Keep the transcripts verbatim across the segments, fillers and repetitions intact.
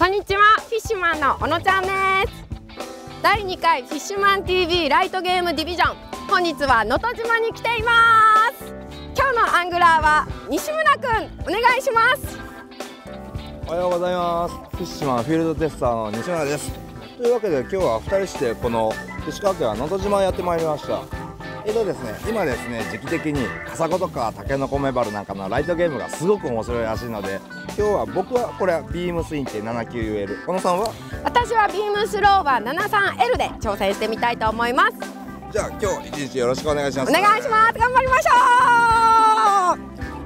こんにちは、フィッシュマンの小野ちゃんです。だいにかいフィッシュマン ティーブイ ライトゲームディビジョン、本日は能登島に来ています。今日のアングラーは西村くん、お願いします。 おはようございます。フィッシュマンフィールドテスターの西村です。というわけで今日はふたりしてこの石川県は能登島やってまいりました。えっとですね、今ですね、時期的にカサゴとかタケノコメバルなんかのライトゲームがすごく面白いらしいので、今日は僕はこれはビームスインテ ななきゅうユーエル、 小野さんは？ 私はビームスローバー ななじゅうさんエル で挑戦してみたいと思います。 じゃあ今日一日よろしくお願いします。 お願いします。頑張りましょ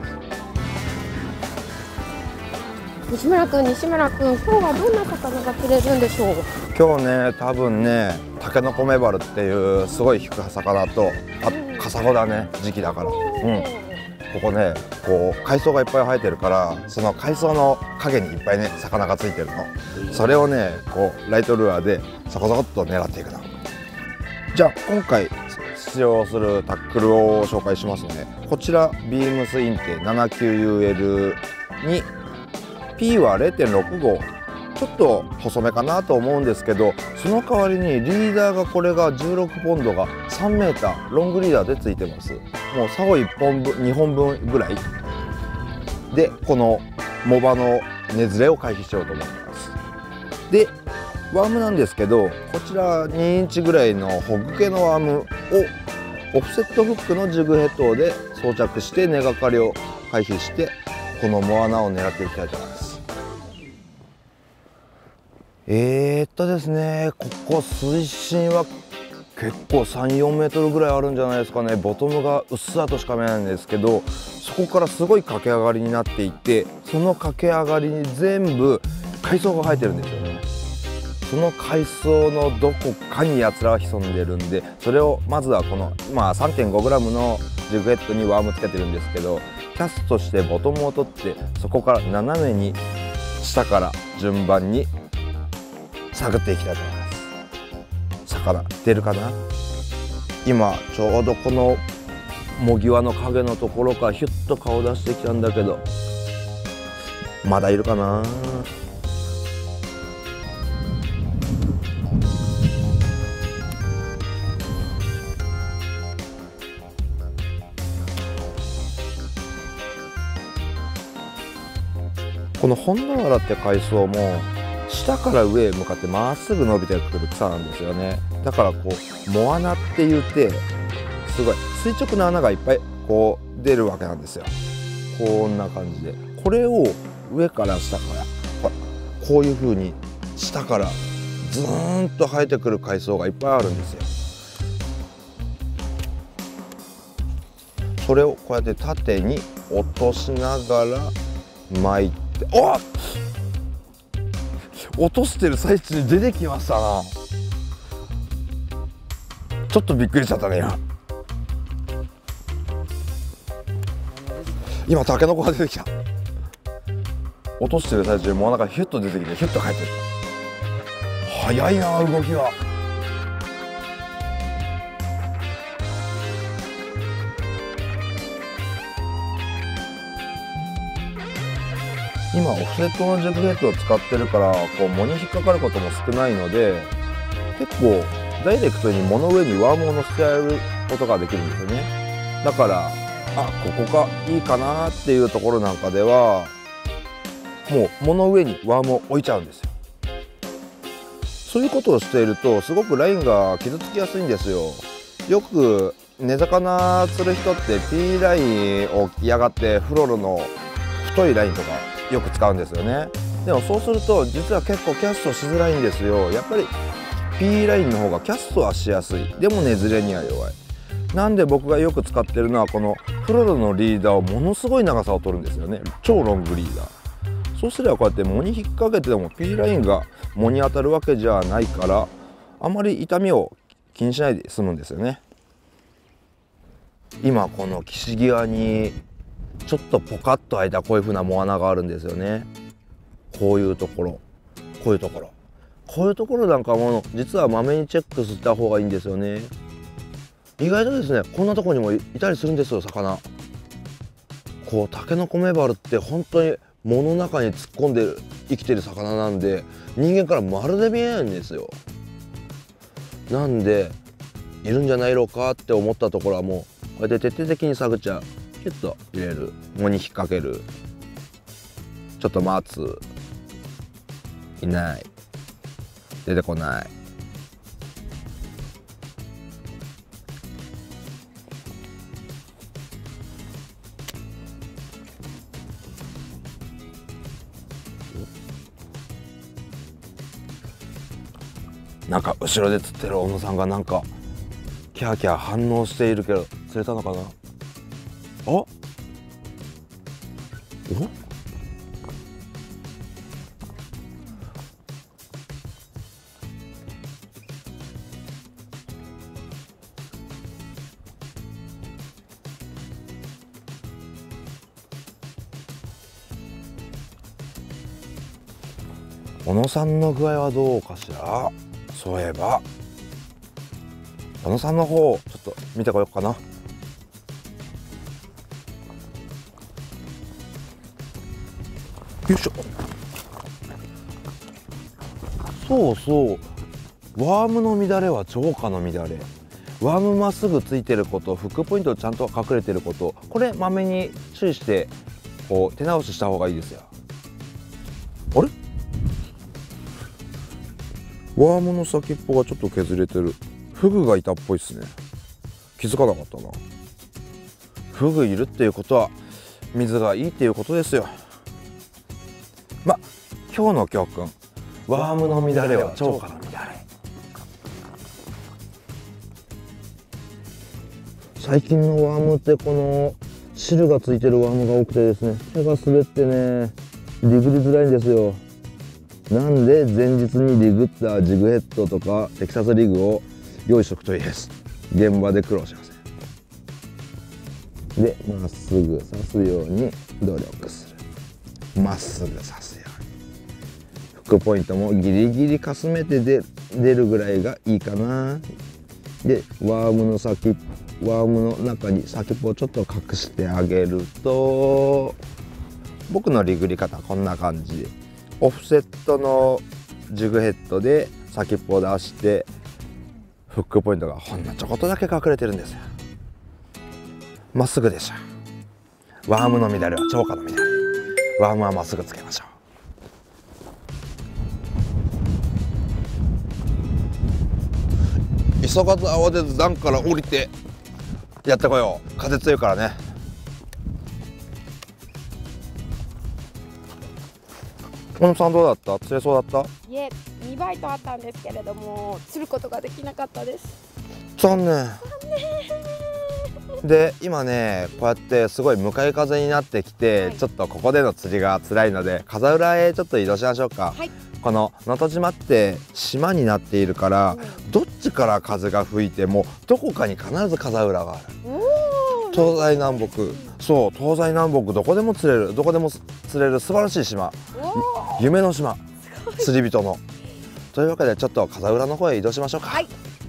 う。西村くん、西村くん、今日はどんな魚が釣れるんでしょう？ 今日ね、多分ね、タケノコメバルっていうすごい引く魚と、あとカサゴだね、時期だから。うん。ここね、こう海藻がいっぱい生えてるから、その海藻の影にいっぱいね魚がついてるの。それをね、こうライトルアーでそこそこっと狙っていくの。じゃあ今回出場するタックルを紹介しますね。こちらビームスインテ ななきゅうユーエル に P は れいてんろくご、ちょっと細めかなと思うんですけど、その代わりにリーダーがこれがじゅうろくポンドがさんメーターロングリーダーでついてます。もうサゴいっぽんぶんにほんぶんぐらいでこのモバの根ずれを回避しようと思います。でワームなんですけど、こちらにインチぐらいのホッグ系のワームをオフセットフックのジグヘッドで装着して根がかりを回避して、このモアナを狙っていきたいと思います。えーっとですね、ここ水深は結構さん、よんメートルぐらいあるんじゃないですかね。ボトムがうっすらとしか見えないんですけど、そこからすごい駆け上がりになっていて、その駆け上がりに全部海藻が生えてるんですよね。その海藻のどこかにやつらは潜んでるんで、それをまずはこの、まあ、さんてんごグラム のジグヘッドにワームつけてるんですけど、キャストしてボトムを取って、そこから斜めに下から順番に探っていきたいと思います。魚出るかな。今ちょうどこのもぎわの影のところからヒュッと顔出してきたんだけど、まだいるかな。この本田原って海藻も下から上へ向かってまっすぐ伸びてくる草なんですよね。だからこうモアナって言ってすごい垂直な穴がいっぱいこう出るわけなんですよ。こんな感じで、これを上から下からこういう風に下からズーンと生えてくる海藻がいっぱいあるんですよ。それをこうやって縦に落としながら巻いて、おっ、落としてる最中に出てきましたな。ちょっとびっくりしちゃったね。今今タケノコが出てきた。落としてる最中にもうなんかヒュッと出てきてヒュッと帰ってる。早いな動きが。今オフセットのジグヘッドを使ってるから、こう藻に引っかかることも少ないので、結構ダイレクトに藻の上にワームを乗せてやることができるんですよね。だからあここがいいかなっていうところなんかでは、もう藻の上にワームを置いちゃうんですよ。そういうことをしているとすごくラインが傷つきやすいんですよ。よく根魚釣る人って P ラインを嫌がってフロロの太いラインとかよく使うんですよね。でもそうすると実は結構キャストしづらいんですよ。やっぱり P ラインの方がキャストはしやすい。でも根ずれには弱い。なんで僕がよく使ってるのはこのフロロのリーダーをものすごい長さを取るんですよね。超ロングリーダー。そうすればこうやって藻に引っ掛けても P ラインが藻に当たるわけじゃないから、あまり痛みを気にしないで済むんですよね。今この岸際にちょっとポカッと開いたこういう風なモアナがあるんですよね。こういうところ、こういうところ、こういうところなんかも実はまめにチェックした方がいいんですよね。意外とですね、こんなところにもいたりするんですよ、魚。こうタケノコメバルって本当に藻の中に突っ込んでる生きてる魚なんで、人間からまるで見えないんですよ。なんでいるんじゃないのかって思ったところは、もうこうやって徹底的に探っちゃう。キュッと入れる、藻に引っ掛ける、ちょっと待つ、いない、出てこない。なんか後ろで釣ってる小野さんがなんかキャーキャー反応しているけど、釣れたのかな。あ、お、小野さんの具合はどうかしら。そういえば小野さんの方ちょっと見てこようかな。よいしょ。そうそう、ワームの乱れは超過の乱れ。ワームまっすぐついてること、フックポイントちゃんと隠れてること、これまめに注意してこう手直しした方がいいですよ。あれ、ワームの先っぽがちょっと削れてる。フグがいたっぽいっすね。気づかなかったな。フグいるっていうことは水がいいっていうことですよ。ま、今日の教訓、ワームの乱れは超過の乱れ。最近のワームってこの汁がついてるワームが多くてですね、手が滑ってね、リグりづらいんですよ。なんで前日にリグったジグヘッドとかテキサスリグを用意しておくといいです。現場で苦労しません。で、まっすぐ刺すように努力する。まっすぐ刺すように。フックポイントもギリギリかすめて出るぐらいがいいかな。で、ワームの先、ワームの中に先っぽをちょっと隠してあげると、僕のリグり方こんな感じ。オフセットのジグヘッドで先っぽを出して、フックポイントがほんのちょこっとだけ隠れてるんですよ。まっすぐでしょ。ワームの乱れは超過の乱れ。ワームはまっすぐつけましょう。急がず慌てず段から降りてやってこよう。風強いからね。小野さんどうだった？釣れそうだった？ いえ、にバイトあったんですけれども釣ることができなかったです。 残念。残念で、今ねこうやってすごい向かい風になってきて、はい、ちょっとここでの釣りが辛いので風浦へちょっと移動しましょうか。はい、この能登島って島になっているから、うん、どっちから風が吹いてもどこかに必ず風浦がある。東西南北、そう、東西南北どこでも釣れる、どこでも釣れる素晴らしい島、夢の島、釣り人の。というわけでちょっと風浦の方へ移動しましょうか。はい、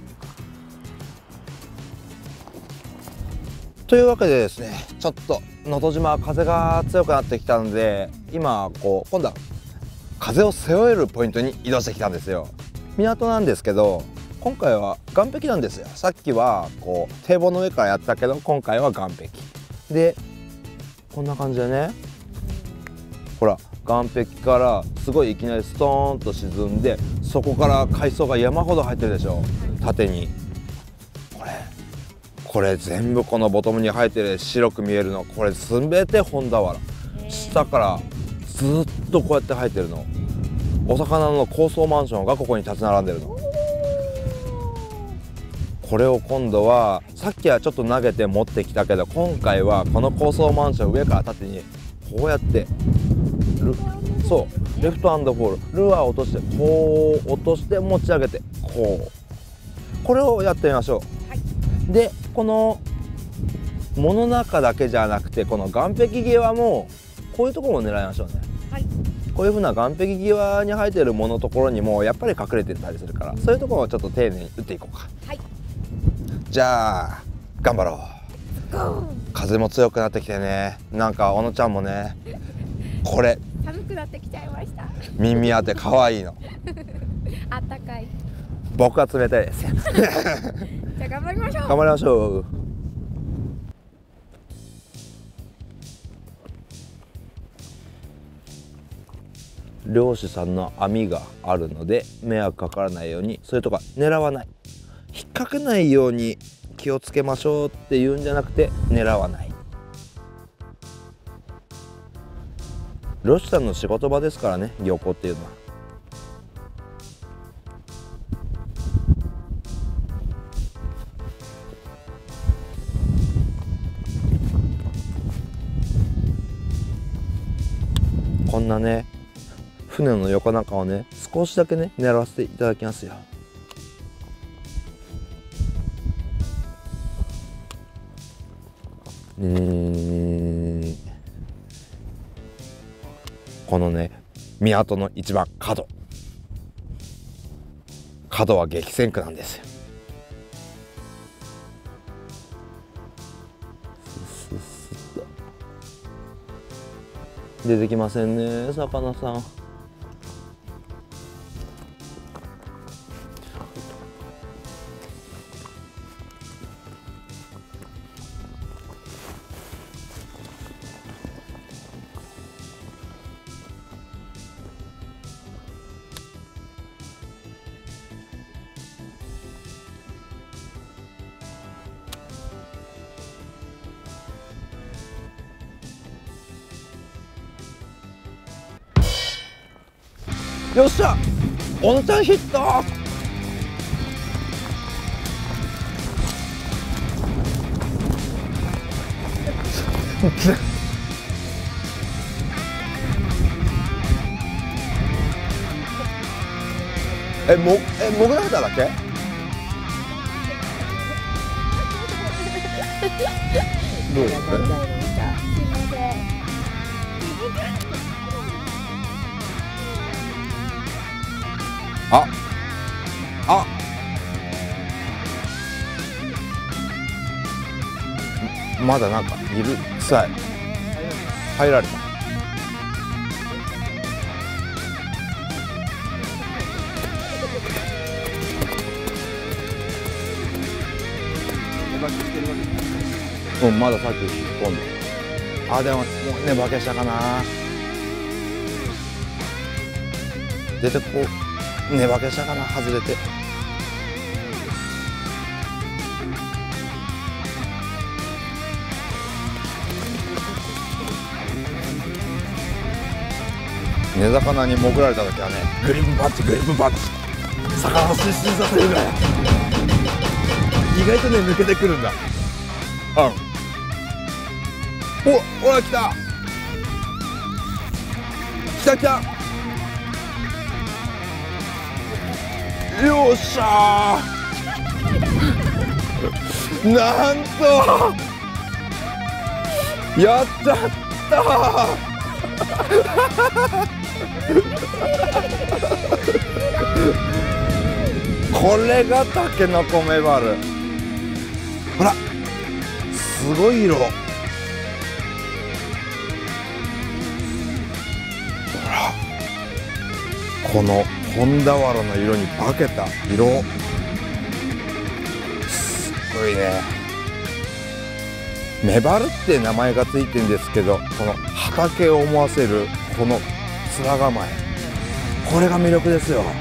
というわけでですね、ちょっと能登島風が強くなってきたので、今こう今度は風を背負えるポイントに移動してきたんですよ。港なんですけど、今回は岸壁なんですよ。さっきはこう堤防の上からやったけど、今回は岸壁でこんな感じでね、ほら岸壁からすごいいきなりストーンと沈んで、そこから海藻が山ほど入ってるでしょ、縦に。これこれ全部このボトムに生えてる白く見えるの、これ全てホンダワラ。下からずっとこうやって生えてるの。お魚の高層マンションがここに立ち並んでるの。これを今度はさっきはちょっと投げて持ってきたけど、今回はこの高層マンション上から縦にこうやってルそうレフトハンドフォール、ルアー落としてこう落として持ち上げてこう、これをやってみましょう。はい、でこの藻の中だけじゃなくて、この岸壁際もこういうところも狙いましょうね。はい、こういうふうな岸壁際に生えてる藻のところにもやっぱり隠れてたりするから、そういうところをちょっと丁寧に打っていこうか。はい、じゃあ頑張ろう。風も強くなってきてね、なんか小野ちゃんもねこれ寒くなってきちゃいました。 耳当て可愛いの。 あったかい。 僕は冷たいです。 じゃあ頑張りましょう。 頑張りましょう。漁師さんの網があるので迷惑かからないように、それとか狙わない、引っ掛けないように気をつけましょうっていうんじゃなくて、狙わない。漁師さんの仕事場ですからね、漁港っていうのは。こんなね船の横中をね少しだけね狙わせていただきますよ。うーん、このね港の一番角角は激戦区なんですよ。スッスッと出てきませんね、魚さん。よっしゃ、おのちゃんヒット。え、も、え、潜られただけ？どうですか？あ、あ、まだなんかいる臭い。入られた。うん、まださっき引っ込んで。あ、でももうね化けしたかな。出てこう。ねばけしたかな、外れて。根魚に潜られた時はね、グリップパッチグリップパッチ、魚を失神させるぐらい意外とね抜けてくるんだ。うん、お、ほら来た来た来た。よっしゃーなんとやっちゃったこれがタケノコメバル。ほらすごい色。ほらこの本田原の色に化けた色、すごいね。メバルって名前がついてるんですけど、この畑を思わせるこの面構え、これが魅力ですよ。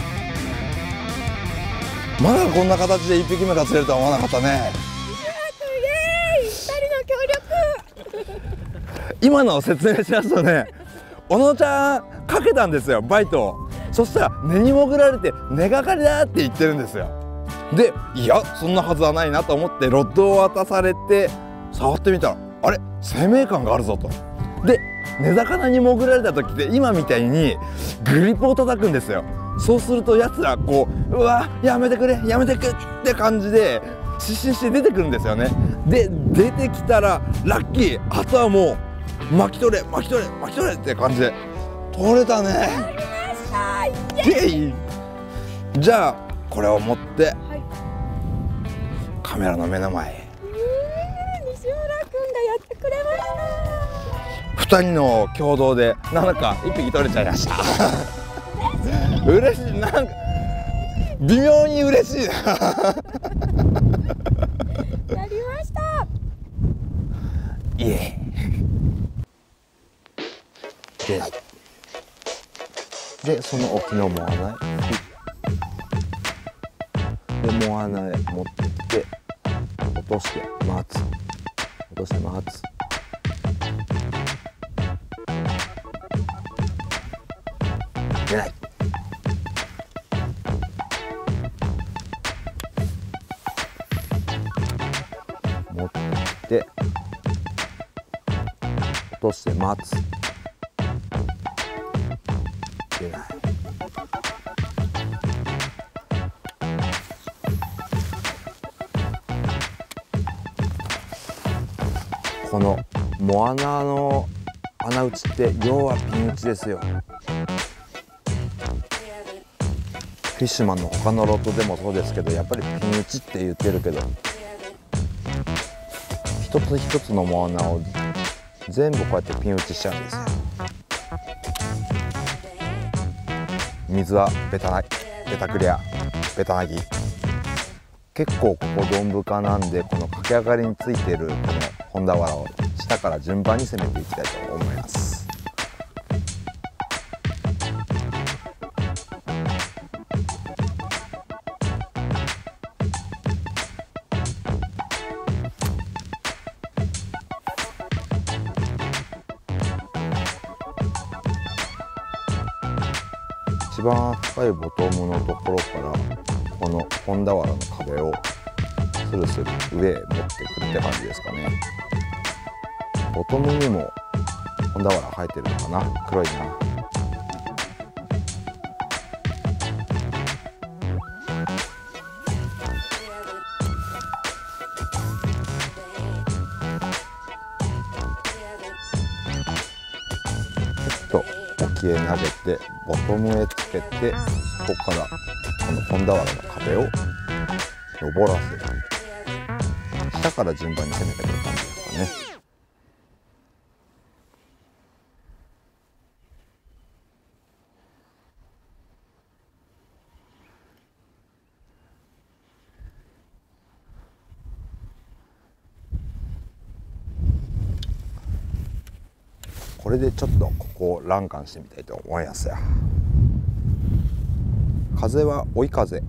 まだこんな形でいっぴきめが釣れるとは思わなかったね。 イエーイ、ふたりの協力。 今のを説明しますとね、小野ちゃんかけたんですよ、バイトを。そしたら根に潜られて根がかりだって言ってるんですよ。で、いやそんなはずはないなと思ってロッドを渡されて触ってみたら、あれ生命感があるぞと。で根魚に潜られた時って今みたいにグリップを叩くんですよ。そうするとやつらこう、うわやめてくれやめてくって感じで失神して出てくるんですよね。で出てきたらラッキー、あとはもう巻き取れ巻き取れ巻き取れって感じで取れたね。イエイ。じゃあこれを持って、はい、カメラの目の前へ。 西村くんがやってくれました。 ふたりの共同でなんかいっぴき取れちゃいました嬉しい、なんか微妙に嬉しいなやりました。 イエー出ないで、その沖のモアナへでモアナへ持ってきて落として待つ、落として待つ、出ない、持ってきて落として待つ、出ない、このモアナの穴打ちって要はピン打ちですよ。フィッシュマンの他のロットでもそうですけど、やっぱりピン打ちって言ってるけど、一つ一つのモアナを全部こうやってピン打ちしちゃうんですよ。水はベタなベタクリア、ベタなぎ。結構ここドン深なんで、この駆け上がりについてるこの本田原を下から順番に攻めていきたいと思います。一番深いボトムのところからこの本田原の壁をスルスル上へ持ってくるって感じですかね。ボトムにも本田原生えてるのかな、黒いな。ちょっと沖へ投げてボトムへつけて、そこからこの本田原の壁を登らせる。下から順番に攻めてくる感じですかね。これでちょっとここを欄干してみたいと思いますよ。風は追い風。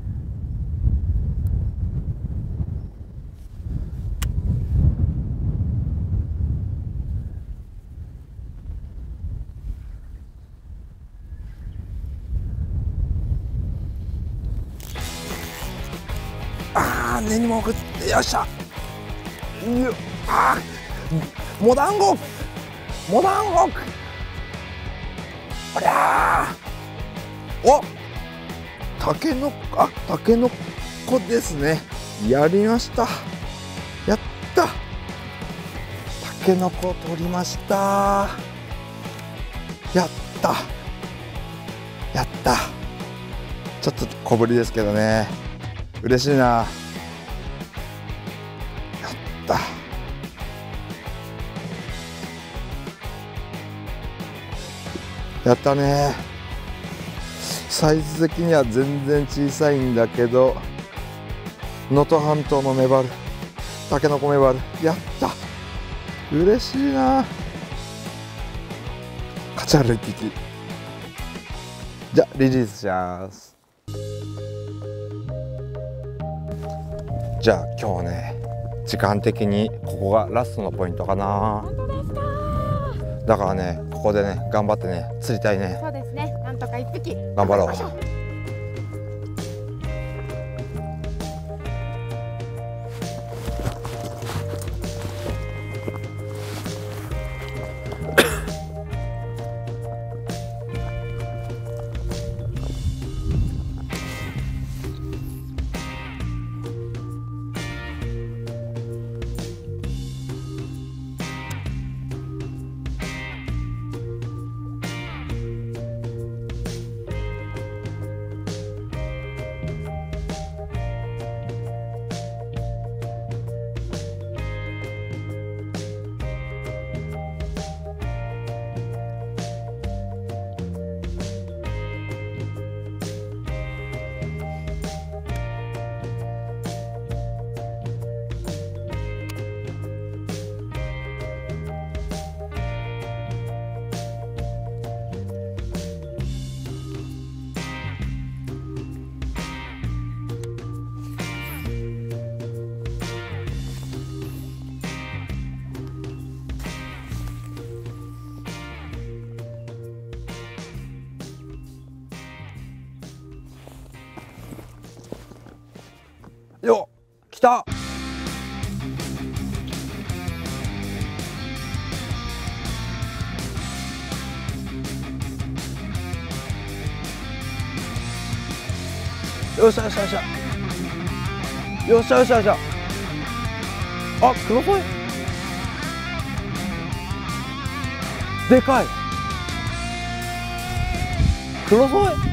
ああ、根にも送って、よっしゃ。よっ、ああ、モダンゴモダンゴク、おりゃー、お、タケノコ、あ、タケノコですね。やりました。やった。タケノコ取りました。やった。やった。ちょっと小ぶりですけどね。嬉しいな。やった。やったね。サイズ的には全然小さいんだけど、能登半島のメバル、タケノコメバル、やった。嬉しいな。カチャルいっぴき。じゃあリリースします。じゃあ今日はね、時間的にここがラストのポイントかな。 本当ですか。 だからね、ここでね、頑張ってね、釣りたいね。 そうですね。なんとか一匹。 頑張ろう。 よっ来た。よっしゃよっしゃよっしゃよっしゃよっしゃよっしゃ。あ、黒添えでかい。黒添え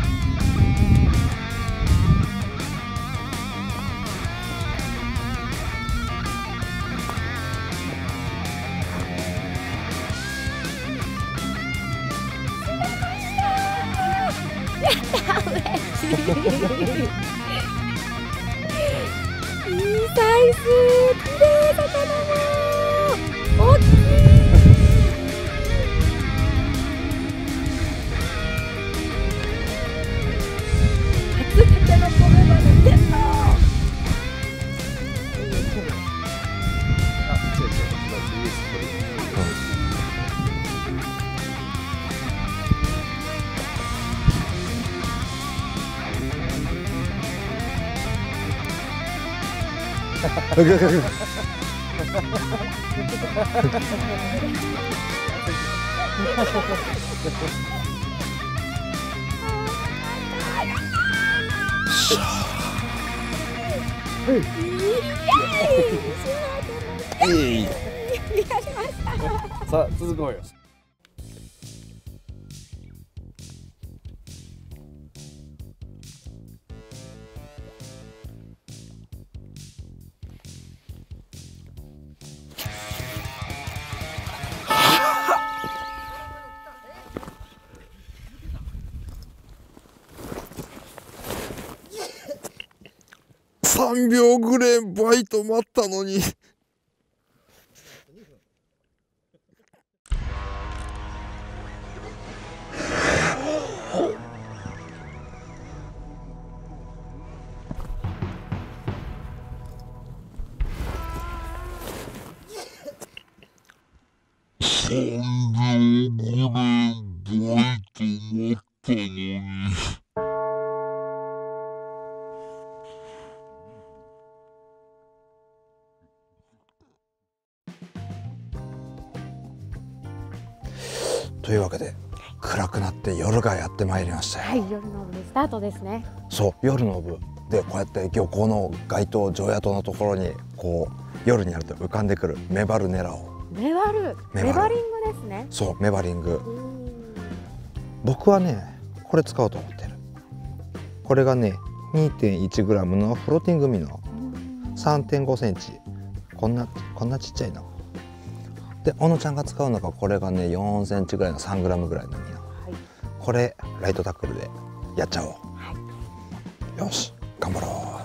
いいサイズ、綺麗魚も大きい。初タケノコメバルゲット。 さあ続こうよ。 さんびょうぐらいバイト待ったのに。さんびょうぐらいバイト待ったのに。というわけで暗くなって夜がやってまいりましたよ。 はい、夜の部スタートですね。 そう、夜の部でこうやって漁港の街灯常夜灯のところにこう夜になると浮かんでくるメバルネラを。 メバル、 メバルメバリングですね。 そうメバリング。僕はねこれ使おうと思ってる。これがね にてんいちグラム のフローティングミノ さんてんごセンチ、こんなこんなちっちゃいので、小野ちゃんが使うのがこれがねよんセンチぐらいのさんグラムぐらいのミノ、はい、これライトタックルでやっちゃおう、はい、よし頑張ろう。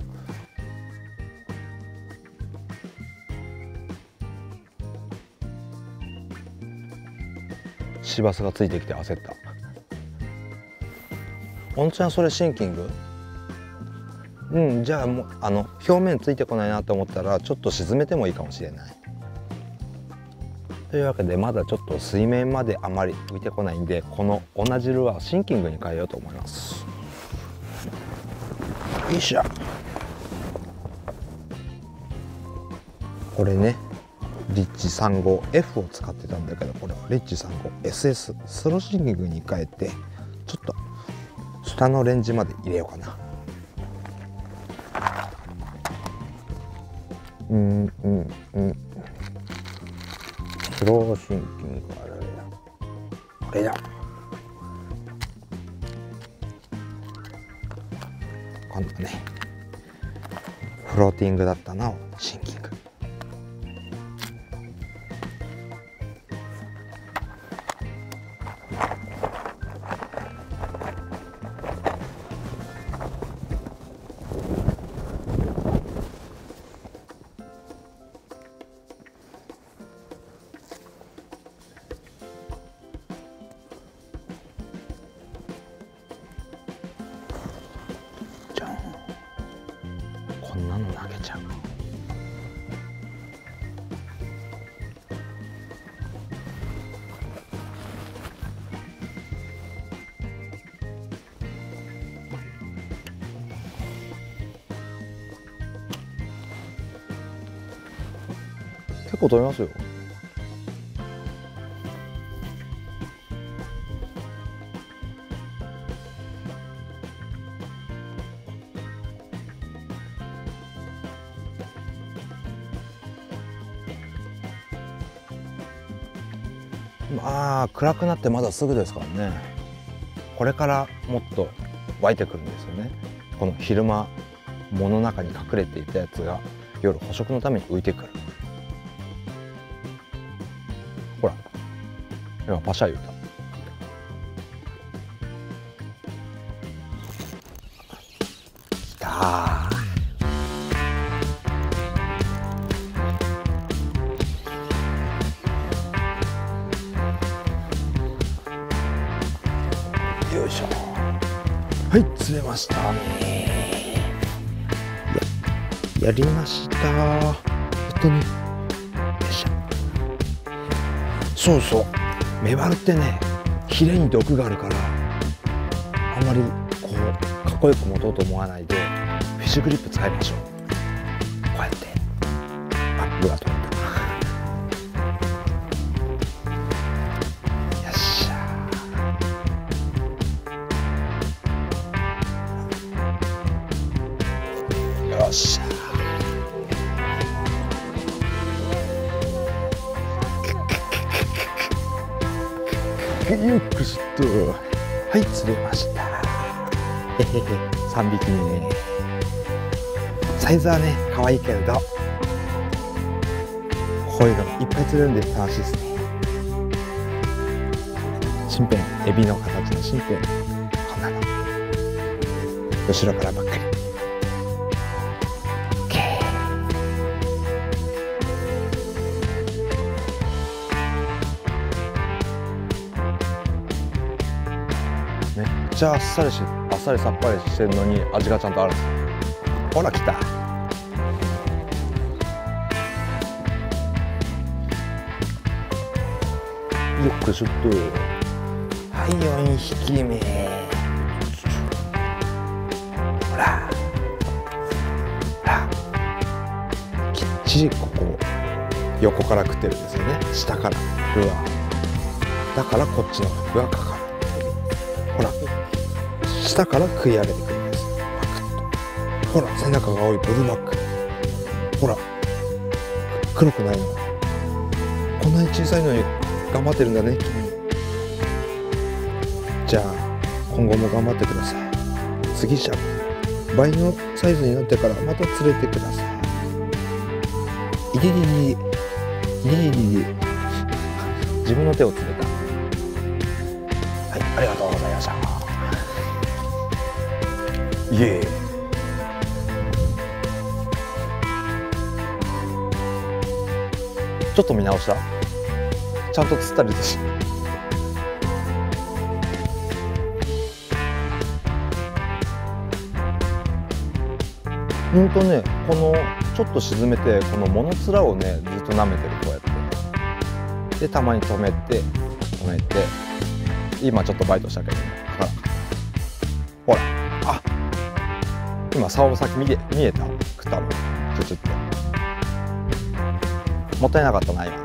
市バスがついてきて焦った。小野ちゃんそれシンキング？うん、じゃあもうあの表面ついてこないなと思ったらちょっと沈めてもいいかもしれない。というわけでまだちょっと水面まであまり浮いてこないんで、この同じルアーシンキングに変えようと思います。よいしょ。これねリッチさんじゅうごエフ を使ってたんだけど、これリッチさんじゅうごエスエス スローシンキングに変えてちょっと下のレンジまで入れようかな。うんうんうん。スローシンキングあれだ。これだ。今度ねフローティングだったのをシンキング。こんなの投げちゃう。 結構取れますよ。まあ暗くなってまだすぐですからね。これからもっと湧いてくるんですよね。この昼間藻の中に隠れていたやつが夜捕食のために浮いてくる。ほら今パシャ言うた。来たー。よいしょ。はい、釣れましたね。や、やりました。本当に。よいしょ。そうそう。メバルってね、ヒレに毒があるから、あんまりこうかっこよく持とうと思わないで、フィッシュグリップ使いましょう。こうやって。あ、ルアー取れた。よっしゃ。よくしっと。はい、釣れました。へへへ、さんびきめね。サイズはね、可愛いけれど、こういうのいっぱい釣れるんで楽しいですね。身辺、エビの形の身辺、こんなの。後ろからばっかり。めっちゃあっさりし、あっさりさっぱりしてるのに味がちゃんとあるんですよ。ほら来た。よくしょっと。はい、よんひきめ。ほら。ほら。きっちりここ横から食ってるんですよね。下からルアー。だからこっちのフックがかかる。ほら、下から食い上げてくるんです。パクッと。ほら、背中が青いブルーバック。ほら、黒くないの。こんなに小さいのに頑張ってるんだね、君。じゃあ、今後も頑張ってください。次じゃ倍のサイズになってからまた連れてください。いりりり、いりりり。自分の手を詰めた。はい、ありがとうございました。イエーイ。ちょっと見直した。ちゃんと釣ったりし。うんとね、このちょっと沈めてこの藻の面をねずっと舐めてる、こうやって。でたまに止めて止めて。今ちょっとバイトしたけど、ね、ほら、あ、今竿先見え見えた、食ったの、ちょちょっともったいなかったな今。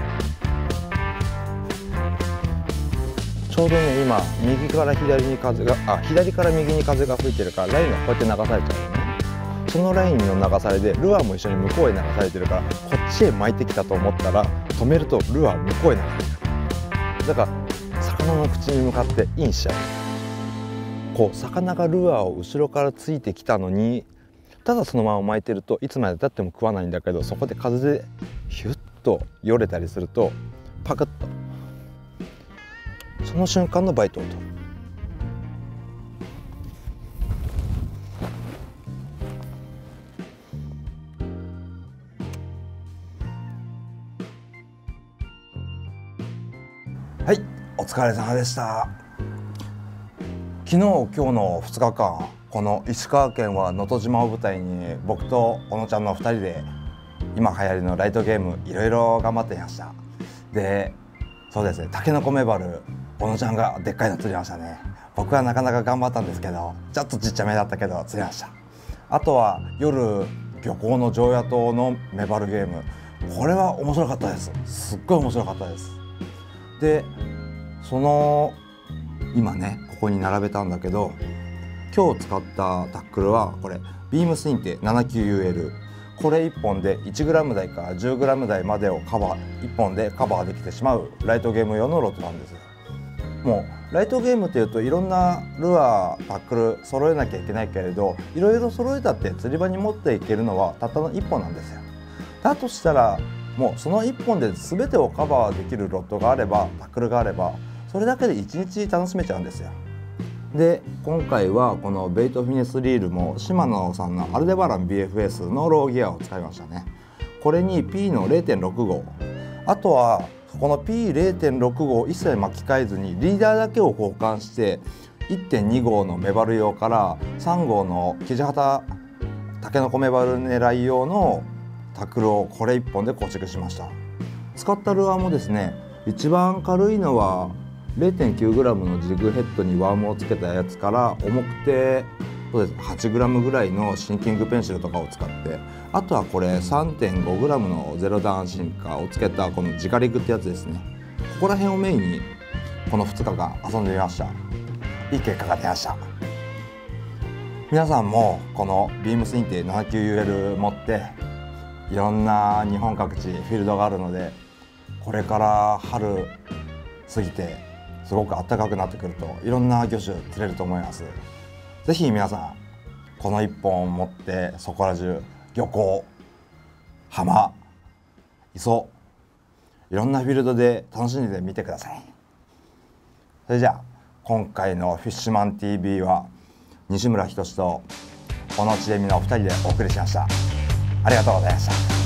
ちょうどね今右から左に風があ左から右に風が吹いてるからラインがこうやって流されちゃうのね。そのラインの流されでルアーも一緒に向こうへ流されてるから、こっちへ巻いてきたと思ったら止めるとルアー向こうへ流れてる。だから魚の口に向かってインしちゃう。こう魚がルアーを後ろからついてきたのに、ただそのまま巻いてるといつまでたっても食わないんだけど、そこで風でヒュッとよれたりするとパクッとその瞬間のバイトを取る。はい、お疲れ様でした。昨日今日のふつかかん、この石川県は能登島を舞台に僕と小野ちゃんのふたりで今流行りのライトゲームいろいろ頑張っていました。で、そうですね、タケノコメバル、小野ちゃんがでっかいの釣りましたね。僕はなかなか頑張ったんですけど、ちょっとちっちゃめだったけど釣れました。あとは夜漁港の常夜灯のメバルゲーム、 これは面白かったです。すっごい面白かったです。でその今ねここに並べたんだけど、今日使ったタックルはこれビームスインテ ななきゅうユーエル、 これいっぽんで いちグラム 台から じゅうグラム 台までをカバーいっぽんでカバーできてしまうライトゲーム用のロッドなんですよ。もうライトゲームっていうといろんなルアータックル揃えなきゃいけないけれど、いろいろ揃えたって釣り場に持っていけるのはたったのいっぽんなんですよ。だとしたらもうそのいっぽんで全てをカバーできるロッドがあればタックルがあればそれだけでいちにち楽しめちゃうんですよ。で今回はこのベイトフィネスリールもシマノさんのアルデバラン ビーエフエス のローギアを使いましたね。これに P の れいてんろくご、あとはこの ピーれいてんろくご を一切巻き替えずにリーダーだけを交換して いってんにごうのメバル用からさんごうのキジハタタケノコメバル狙い用のタックルをこれいっぽんで構築しました。使ったルアーもですね、一番軽いのは れいてんきゅうグラム のジグヘッドにワームをつけたやつから、重くてそうです はちグラム ぐらいのシンキングペンシルとかを使って、あとはこれ さんてんごグラム のゼロダウンシンカーをつけたこのジガリグってやつですね。ここら辺をメインにこのふつかかん遊んでみました。いい結果が出ました。皆さんもこのビームスインテ ななきゅうユーエル 持っていろんな日本各地フィールドがあるので、これから春過ぎてすごく暖かくなってくるといろんな魚種釣れると思います。ぜひ皆さんこのいっぽんを持ってそこら中漁港、浜、磯、いろんなフィールドで楽しんでみてください。それじゃあ今回のフィッシュマン ティーブイ は西村仁と小野千恵美のふたりでお送りしました。ありがとうございました。